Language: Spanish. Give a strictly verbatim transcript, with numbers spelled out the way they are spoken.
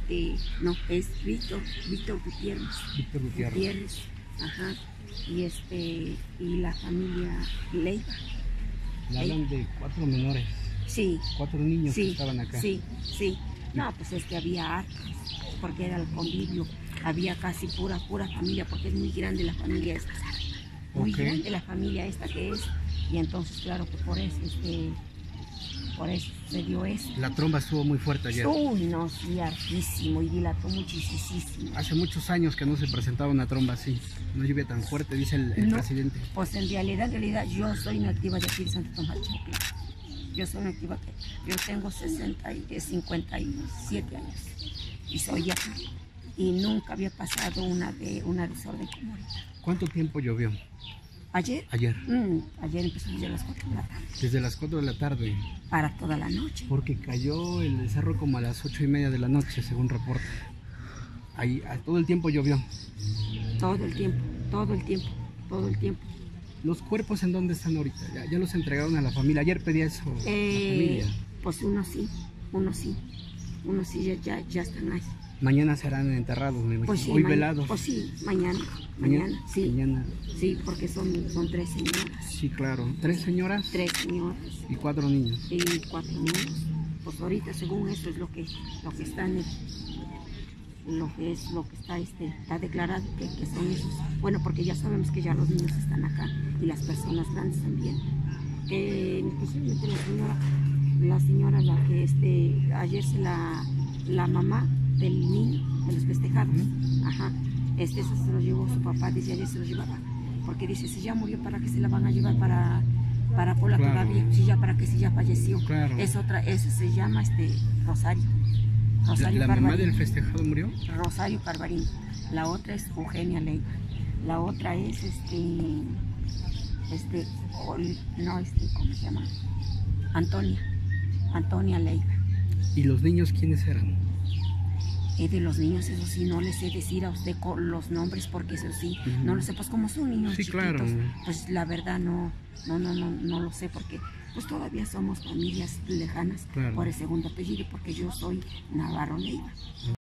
este, no, es Víctor, Víctor Gutiérrez. Víctor Gutiérrez. Gutiérrez, ajá. Y este, y la familia Leiva. Le hablan de cuatro menores. Sí. Cuatro niños Sí, que estaban acá. sí, sí. No, pues es que había hartos, porque era el convivio. Había casi pura, pura familia, porque es muy grande la familia esta. Muy Ok. grande la familia esta que es. Y entonces, claro que por eso, este, por eso sucedió eso. La tromba estuvo muy fuerte ayer. Uy, no, sí, hartísimo, y dilató muchísimo. Hace muchos años que no se presentaba una tromba así, una lluvia tan fuerte, dice el, el No, presidente. pues en realidad, en realidad, yo soy nativa de aquí de Santo Tomás Chapín. Yo soy nativa, yo tengo sesenta y cincuenta y siete años y soy de acá. Y nunca había pasado una de una desorden como ahorita. ¿Cuánto tiempo llovió? ¿Ayer? Ayer. Mm, ayer empezó desde las cuatro de la tarde. Desde las cuatro de la tarde. Para toda la noche. Porque cayó el cerro como a las ocho y media de la noche, según reporte. Ahí a, todo el tiempo llovió. Todo el tiempo, todo el tiempo, todo el tiempo. ¿Los cuerpos en dónde están ahorita? Ya, ya los entregaron a la familia. Ayer pedía eso Eh, la familia. Pues uno sí, uno sí, uno sí ya, ya, ya están ahí. Mañana serán enterrados, me imagino. Pues sí, Hoy ma- velados. Pues sí, mañana, mañana, sí. Mañana. Sí, porque son, son tres señoras. Sí, claro. ¿Tres señoras? Tres señoras Y cuatro niños. y cuatro niños. Pues ahorita según eso es lo que, lo que está en el- lo que es lo que está este está declarado que, que son esos. Bueno, porque ya sabemos que ya los niños están acá y las personas grandes también. Que inclusive la señora, la señora la que este ayer se la, la mamá del niño, de los festejados, ajá, este eso se lo llevó su papá, dice ayer se lo llevaba, porque dice si ya murió para qué se la van a llevar para para Pola Claro. todavía, si ya para que si ya falleció. Claro. Es otra, eso se llama este Rosario. Rosario ¿La mamá Carvarín. del festejado murió? Rosario Carvarín. La otra es Eugenia Leiva. La otra es este, este, Ol- no, este, ¿cómo se llama? Antonia, Antonia Leiva. ¿Y los niños quiénes eran? Eh, de los niños, eso sí, no les sé decir a usted co- los nombres, porque eso sí, Ujú. no lo sé, pues como son niños Sí, chiquitos, claro. pues la verdad no, no, no, no, no lo sé, porque pues todavía somos familias lejanas Claro. por el segundo apellido, porque yo soy Navarro Leiva.